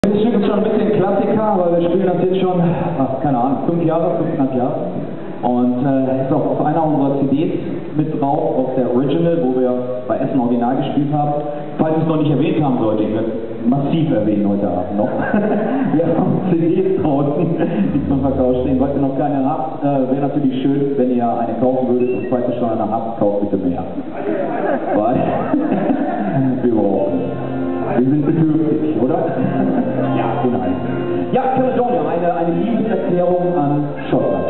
Das Stück ist schon ein bisschen Klassiker, weil wir spielen das jetzt schon, keine Ahnung, 5 Jahre, 5,5 Jahre. Und ist auch auf einer unserer CDs mit drauf, auf der Original, wo wir bei Essen Original gespielt haben. Falls ich es noch nicht erwähnt haben sollte, ich werde massiv erwähnen heute Abend noch. Wir haben CDs draußen, die zum Verkauf stehen. Falls ihr noch keine habt, wäre natürlich schön, wenn ihr eine kaufen würdet. Und falls ihr schon eine habt, kauft bitte mehr. Weil wir brauchen. Wir sind bedürftig, oder? Ja, unheimlich. Ja, Caledonia, eine Liebeserklärung an Schottland.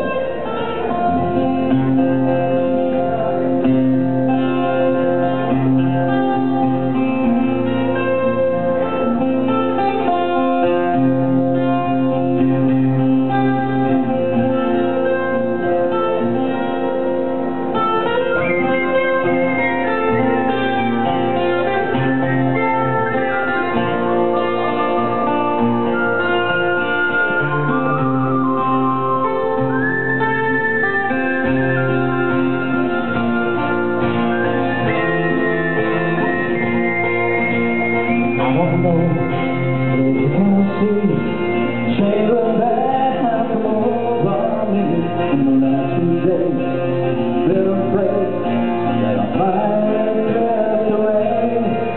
Children that have come over me in the last few days, been afraid that I might drift away.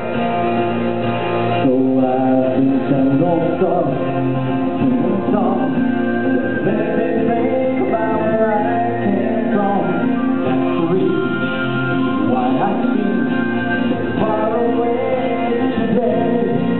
So I've been singing old stuff, singing songs that make me think about where I came from. That's the reason why I seem so far away today.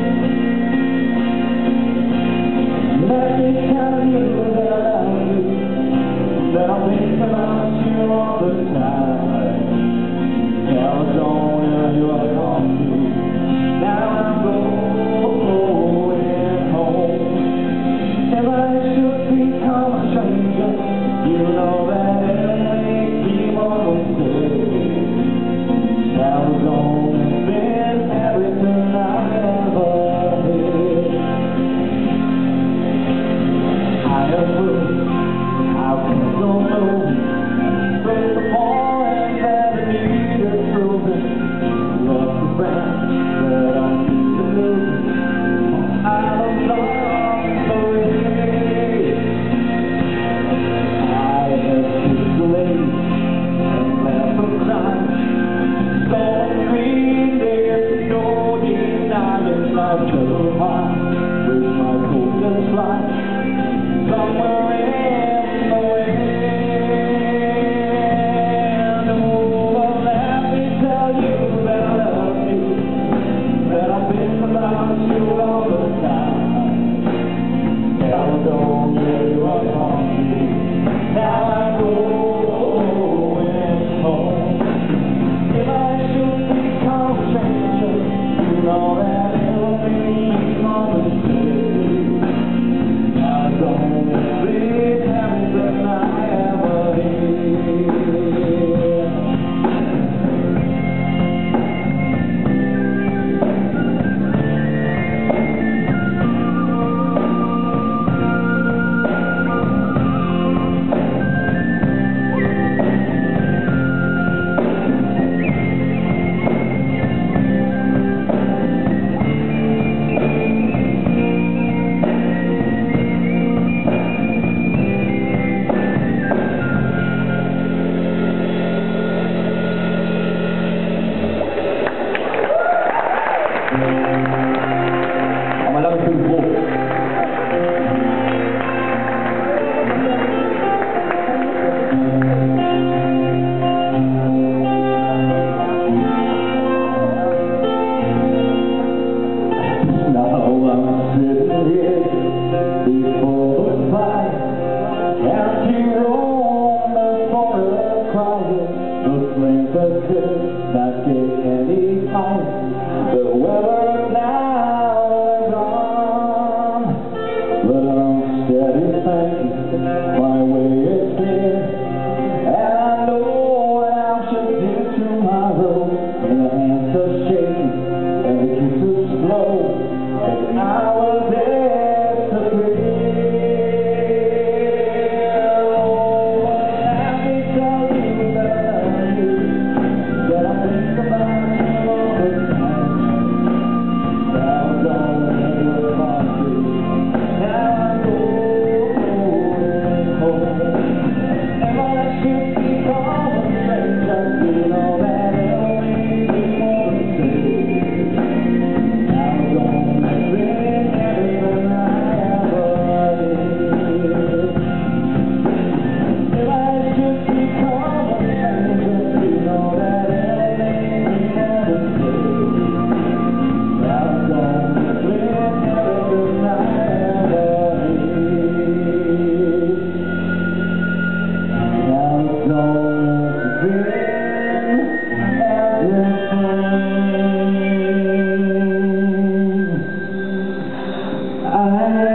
Let me tell you that I love you, that I think about you all the time. Caledonia, you are home. Now I'm going home. I